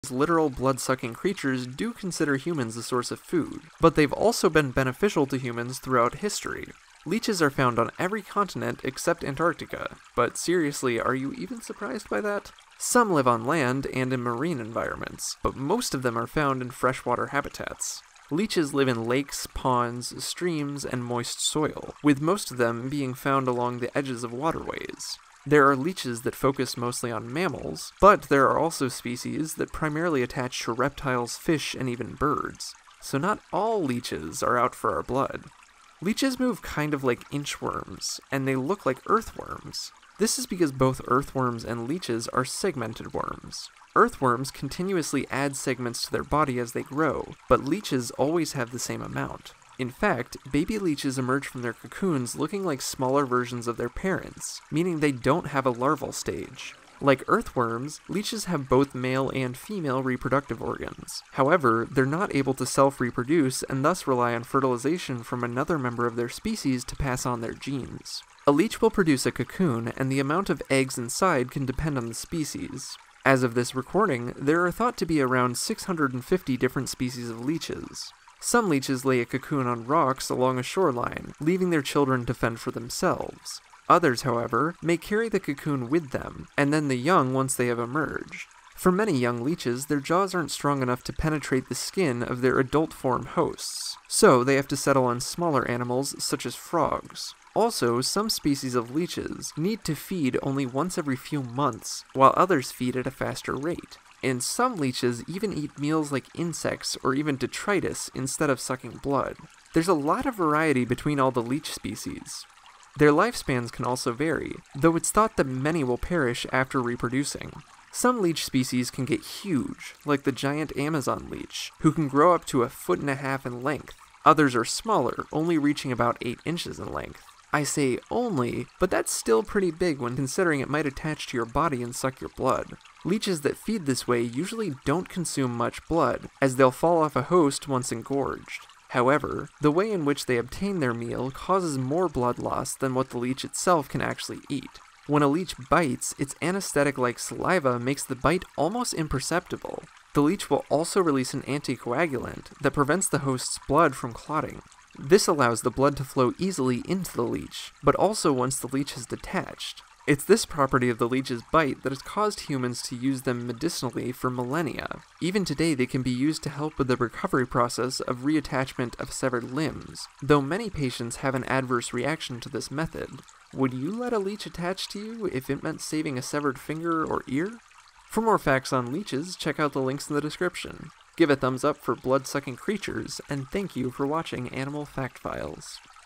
literal blood-sucking creatures do consider humans a source of food, but they've also been beneficial to humans throughout history. Leeches are found on every continent except Antarctica, but seriously, are you even surprised by that? Some live on land and in marine environments, but most of them are found in freshwater habitats. Leeches live in lakes, ponds, streams, and moist soil, with most of them being found along the edges of waterways. There are leeches that focus mostly on mammals, but there are also species that primarily attach to reptiles, fish, and even birds. So not all leeches are out for our blood. Leeches move kind of like inchworms, and they look like earthworms. This is because both earthworms and leeches are segmented worms. Earthworms continuously add segments to their body as they grow, but leeches always have the same amount. In fact, baby leeches emerge from their cocoons looking like smaller versions of their parents, meaning they don't have a larval stage. Like earthworms, leeches have both male and female reproductive organs. However, they're not able to self-reproduce and thus rely on fertilization from another member of their species to pass on their genes. A leech will produce a cocoon, and the amount of eggs inside can depend on the species. As of this recording, there are thought to be around 650 different species of leeches. Some leeches lay a cocoon on rocks along a shoreline, leaving their children to fend for themselves. Others, however, may carry the cocoon with them, and then the young once they have emerged. For many young leeches, their jaws aren't strong enough to penetrate the skin of their adult form hosts, so they have to settle on smaller animals such as frogs. Also, some species of leeches need to feed only once every few months, while others feed at a faster rate. And some leeches even eat meals like insects or even detritus instead of sucking blood. There's a lot of variety between all the leech species. Their lifespans can also vary, though it's thought that many will perish after reproducing. Some leech species can get huge, like the giant Amazon leech, who can grow up to 1.5 feet in length. Others are smaller, only reaching about 8 inches in length. I say only, but that's still pretty big when considering it might attach to your body and suck your blood. Leeches that feed this way usually don't consume much blood, as they'll fall off a host once engorged. However, the way in which they obtain their meal causes more blood loss than what the leech itself can actually eat. When a leech bites, its anesthetic-like saliva makes the bite almost imperceptible. The leech will also release an anticoagulant that prevents the host's blood from clotting. This allows the blood to flow easily into the leech, but also once the leech has detached. It's this property of the leech's bite that has caused humans to use them medicinally for millennia. Even today, they can be used to help with the recovery process of reattachment of severed limbs, though many patients have an adverse reaction to this method. Would you let a leech attach to you if it meant saving a severed finger or ear? For more facts on leeches, check out the links in the description. Give a thumbs up for blood-sucking creatures, and thank you for watching Animal Fact Files.